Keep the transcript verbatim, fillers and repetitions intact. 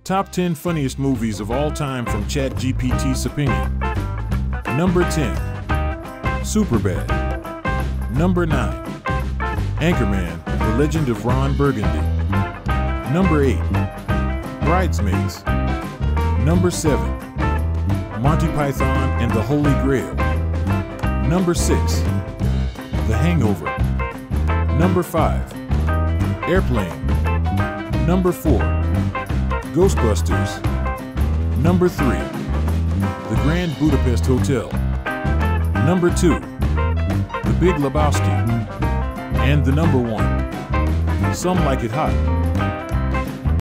Top ten Funniest Movies of All Time from ChatGPT's opinion. Number ten. Superbad. Number nine. Anchorman, The Legend of Ron Burgundy. Number eight. Bridesmaids. Number seven. Monty Python and the Holy Grail. Number six. The Hangover. Number five. Airplane. Number four. Ghostbusters. Number three. The Grand Budapest Hotel. Number two. The Big Lebowski. And the number one. Some Like It Hot.